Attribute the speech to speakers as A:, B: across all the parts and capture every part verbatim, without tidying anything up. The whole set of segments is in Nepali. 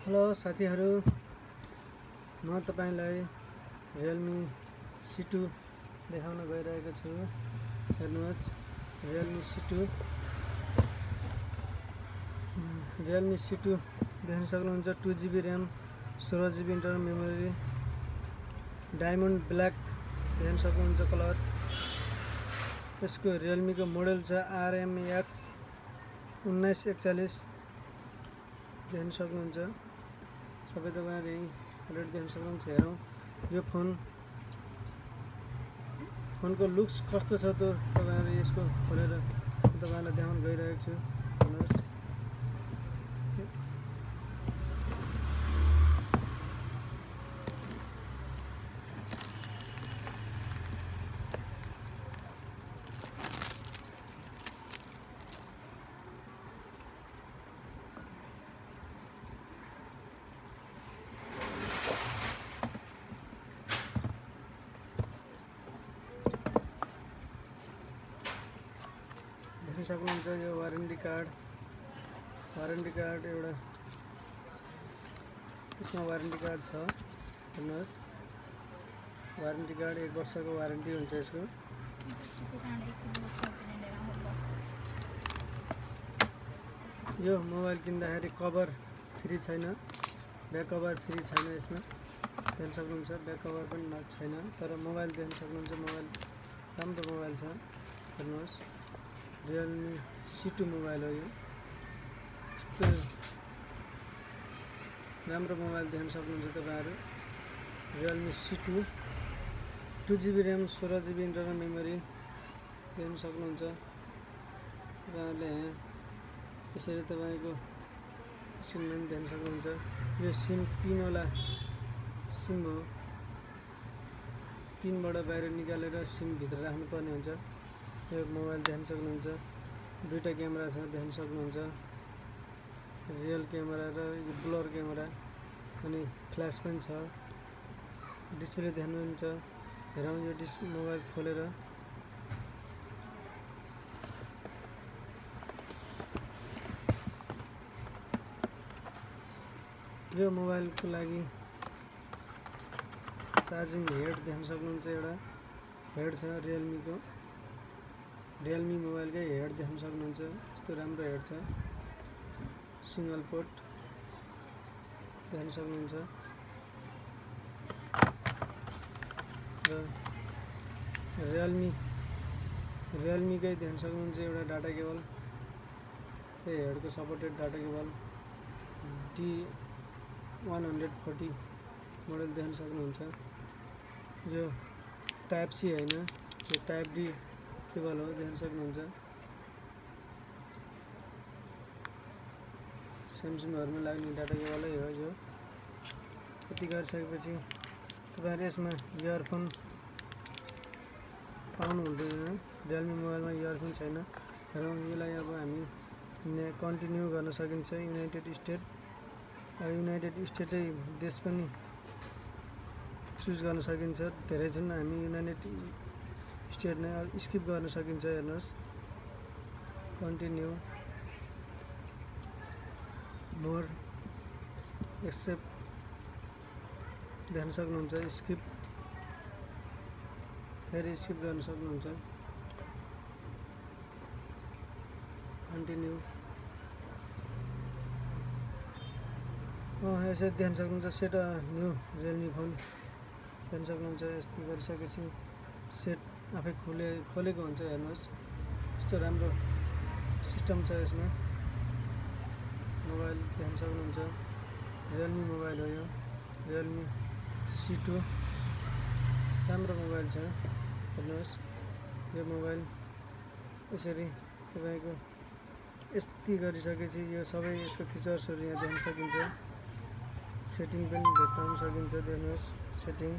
A: हेलो साथीहरु, म तपाईलाई Realme C two देखाउन गइरहेको छु। हेर्नुहोस्, Realme C two Realme C two देख्न सक्नुहुन्छ। two G B RAM, sixteen G B internal memory, diamond black देख्न सक्नुहुन्छ कलर। यसको Realme को मोडल छ R M X उन्नाइस एकचालीस देख्न सक्नुहुन्छ। सबै तपाईहरुले रेड देख्न सक्नुहुन्छ। हेरौं यो फोन फोनको लुक्स कस्तो छ त तपाईहरुले यसको खोलेर तपाईहरुलाई देखाउन गइरहेको छु। हेर्नुहोस्, देख्न सक्नुहुन्छ यो वारेन्टी कार्ड वारेन्टी कार्ड एउटा यसमा वारेन्टी कार्ड छ। हेर्नुहोस्, वारेन्टी कार्ड एक वर्षको वारेन्टी हुन्छ यसको। यो मोबाइल किन्दाखेरि कभर फ्री छैन, ब्याक कभर फ्री छैन यसमा। देख्न सक्नुहुन्छ ब्याक कभर पनि न छैन, तर मोबाइल देख्न सक्नुहुन्छ। मोबाइल राम्रो मोबाइल छ। हेर्नुहोस्, Realme C two मोबाइल हो यो। यस्तो राम्रो मोबाइल देख्न सक्नुहुन्छ तपाईहरु। Realme C two two G B RAM, sixteen G B internal memory देख्न सक्नुहुन्छ तपाईहरुले। यहाँ यसरी तपाईको सिम पनि देख्न सक्नुहुन्छ। यो सिम पिन वाला सिम हो। पिनबाट बाहिर निकालेर सिम भित्र राख्नु पर्ने हुन्छ। यो मोबाइल देख्न सक्नुहुन्छ। दुईटा क्यामेरा छ देख्न सक्नुहुन्छ। रियल क्यामेरा र यो ब्लर क्यामेरा अनि फ्ल्याश पनि छ। डिस्प्ले देख्नुहुन्छ। हेरौं यो डिस्प्ले मोबाइल खोलेर। यो मोबाइलको लागि चार्जिङ हेड देख्न सक्नुहुन्छ। एउटा हेड छ Realme को। Realme मोबाइलकै हेड देख्न सक्नुहुन्छ। यस्तो राम्रो हेड छ। सिंगल पोर्ट देख्न सक्नुहुन्छ। र Realme Realme कै देख्न सक्नुहुन्छ एउटा डाटा केबल। त्यही हेडको supported data cable D one forty model देख्न सक्नुहुन्छ। यो टाइप सी हैन, यो टाइप डी केबल हो। देख्न सक्नुहुन्छ। स्यामसङहरुमा लाग्ने डाटा केबलै हो यो। यति गरिसकेपछि तपाईहरु यसमा इयरफोन पाउनु हुँदैन। Realme मोबाइलमा इयरफोन छैन। र यसलाई अब हामी कन्टिन्यु गर्न सकिन्छ। युनाइटेड स्टेट युनाइटेड स्टेटै देश पनि चुज गर्न सकिन्छ। धेरै छन्, हामी युनाइटेड स्टेट नै स्किप गर्न सकिन्छ। हेर्नुहोस्, कन्टिन्यु, मोर, एक्सेप्ट देख्न सक्नुहुन्छ। स्किप, फेरि स्किप गर्न सक्नुहुन्छ। कन्टिन्यु, यसरी देख्न सक्नुहुन्छ। Set a new Realme phone देख्न सक्नुहुन्छ। यस्तो गरिसकेपछि सेट आफै खोले खोलेको हुन्छ। हेर्नुहोस्, यस्तो राम्रो सिस्टम छ यसमा। मोबाइल देख्न सक्नुहुन्छ। Realme मोबाइल हो यो। Realme C two राम्रो मोबाइल छ। हेर्नुहोस्, यो मोबाइल यसरी तपाईको यति गरिसकेपछि यो सबै यसको फिचर्सहरु यहाँ देख्न सकिन्छ। सेटिङ पनि भेट्टाउन सकिन्छ। हेर्नुहोस्, सेटिङ,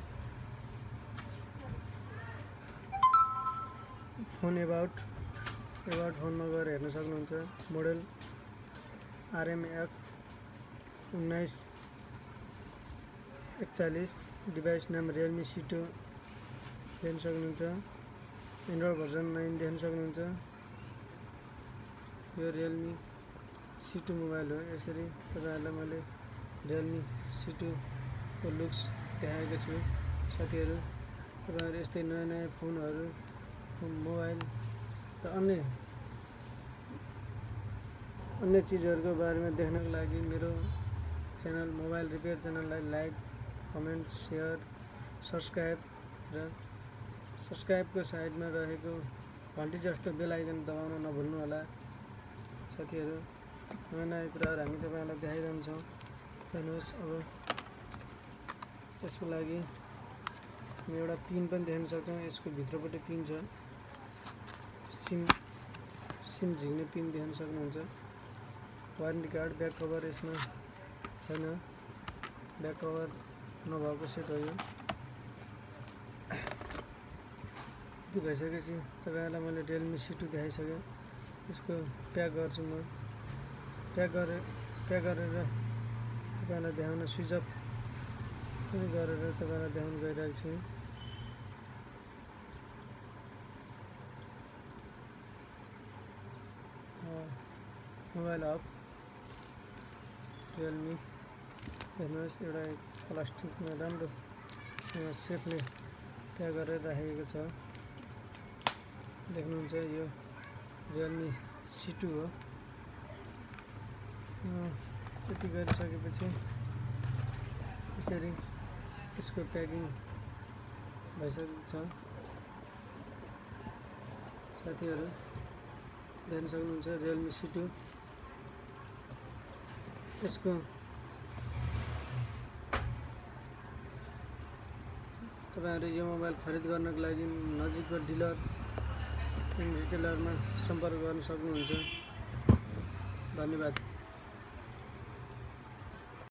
A: फोन एबाउट एबाउट फोनमा गएर हेर्न सक्नुहुन्छ। मोडल R M X उन्नाइस एकचालीस, डिभाइस नाम Realme C two देख्न सक्नुहुन्छ। एन्ड्रोइड भर्जन nine देख्न सक्नुहुन्छ। यो Realme C two मोबाइल हो। यसरी तपाईहरुलाई मैले रियलमी सी टू को लुक्स देखाएको छु साथीहरू। तपाईँहरू यस्तै नयाँ नयाँ फोनहरू मोबाइल र अन्य अन्य चिजहरूको बारेमा देख्नको लागि मेरो च्यानल मोबाइल रिपेयर च्यानललाई लाइक कमेन्ट सेयर सब्सक्राइब र सब्सक्राइबको साइडमा रहेको घन्टी जस्तो बेल आइकन दबाउन नभुल्नुहोला साथीहरू। नयाँ नयाँ कुराहरू हामी तपाईँहरूलाई देखाइरहन्छौँ। हेर्नुहोस् अब यसको लागि हामी एउटा पिन पनि देख्न सक्छौँ। यसको भित्रपट्टि पिन छ, सिम सिम झिक्ने पिन देख्न सक्नुहुन्छ। वारेन्टी कार्ड ब्याक कभर यसमा छैन, ब्याक कभर नभएको सेट हो यो। यति भइसकेपछि तपाईँहरूलाई मैले रियलमी सी टू देखाइसकेँ। यसको प्याक गर्छु म। प्याक गरेर प्याक गरेर तपाईँलाई देखाउन स्विच अफ पनि गरेर तपाईँलाई देखाउन गइरहेको छु। मोबाइल अफ रियलमी हेर्नुहोस्, एउटा प्लास्टिकमा राम्रो सेफले प्याक गरेर राखेको छ। देख्नुहुन्छ यो रियलमी सी टू हो। त्यति गरिसकेपछि यसरी यसको प्याकिङ भइसकेको छ साथीहरू। देख्न सक्नुहुन्छ रियलमी सी टू। यसको तपाईँहरू यो मोबाइल खरिद गर्नको लागि नजिकको डिलर एन्ड रिटेलरमा सम्पर्क गर्न सक्नुहुन्छ। धन्यवाद।